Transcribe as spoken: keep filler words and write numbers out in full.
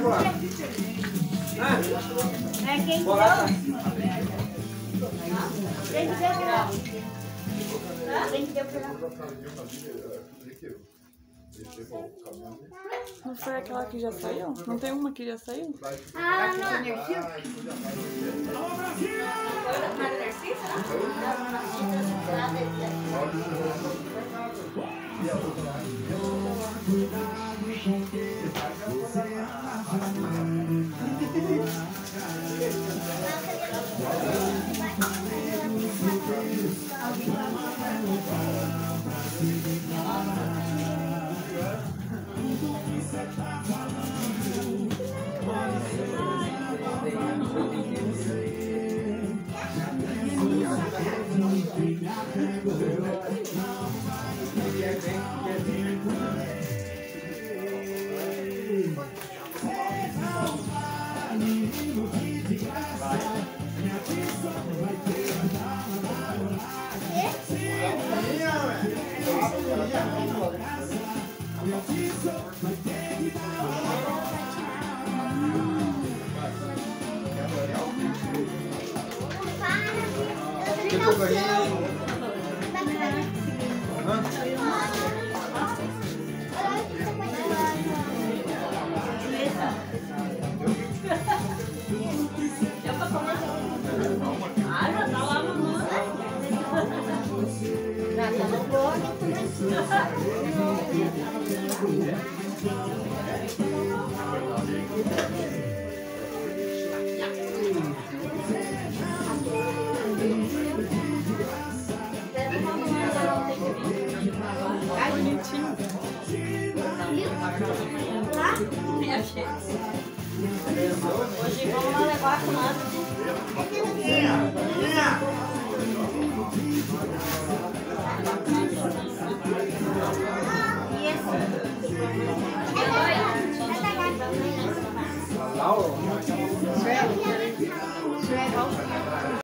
É quem deu. Quem deu pra lá? Quem deu pra lá? Não foi aquela que já saiu? Não tem uma que já saiu? Ah, não. Que tô ganhando? Ah, já tá lá no já tá no blog. Ai, bonitinho. Hoje vamos lá levar a comanda. Laura? Shred. Shred.